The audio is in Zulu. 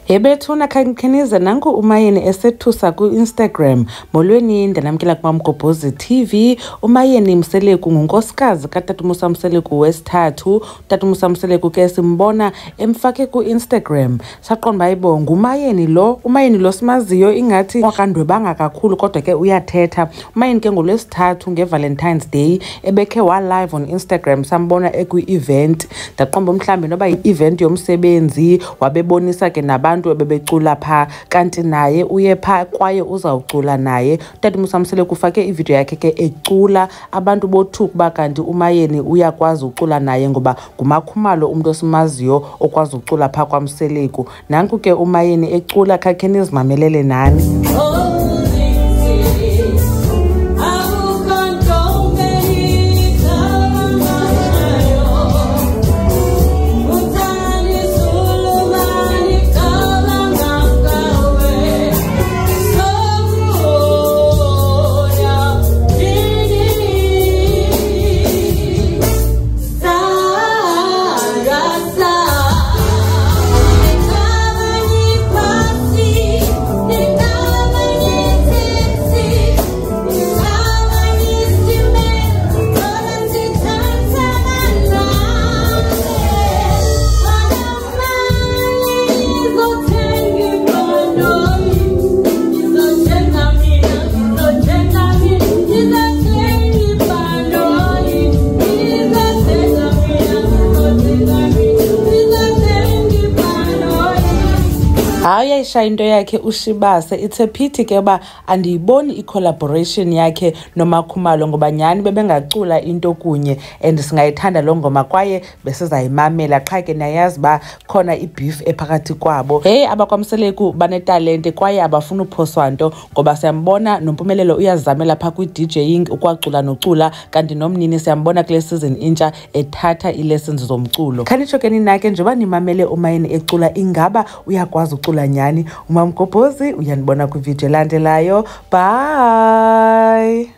Ebethuna khankenize nanku uMayeni esethusa ku-Instagram. Molweni ndanamkela kuMaMgobhozi TV. uMayeni Mseleku ngunkosikazi kaTata Mseleku wesithathu. Tata Mseleku ke simbona emfake ku-Instagram. Saqonda bayibo nguMayeni lo. uMayeni lo simaziyo ingathi wakandwebanga kakhulu kodwa ke uyathetha. uMayeni ke ngolwesithathu ngeValentine's Day ebekhe live on Instagram sambona ekwi-event. Ndaqomba mhlambe noba yi-event yomsebenzi wabebonisa ke nabantu bebecula pha kanti naye uye pha kwaye uzawucula naye. Tata Mseleku ufake ivideo yakhe ke ecula abantu bothuka ba kanti uMayeni uyakwazi ucula naye ngoba ngumakhumalo umuntu osimaziyo okwazi ucula pha kwaMseleku. Nanku ke uMayeni ecula khakheni izimamelele nani. Ayayishaya into yakhe uShibase. It's a pity ke ba andiyiboni i-collaboration yakhe nomakhumalo ngoba nyani bebengacula into kunye and singayithanda lo ngoma kwaye besizayimamela qha ke nayazi ba khona i-beef ephakathi kwabo. Hey, abakwaMseleku banetalente kwaye abafuna uphoswa nto ngoba siyambona noMpumelelo uyazamela pha kwi-DJing ukwacula nocula kanti nomnini siyambona kule season intsha ethatha i-lessons zomculo. Khanitsho ke ninake njengoba nimamele uMayeni ecula ingaba uyakwazi ucula nyani? uMaMgobhozi uyanibona kwivideo elandelayo. Bye.